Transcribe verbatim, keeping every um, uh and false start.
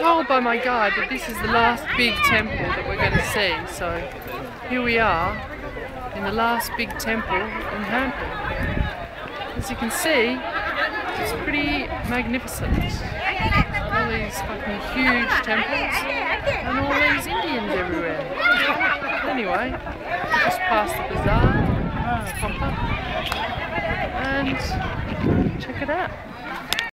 told by my guide that this is the last big temple that we're going to see, so here we are in the last big temple in Hampi. As you can see, it's pretty magnificent. All these fucking huge temples and all these Indians everywhere. Anyway, we just passed the bazaar, Hampi, and check it out.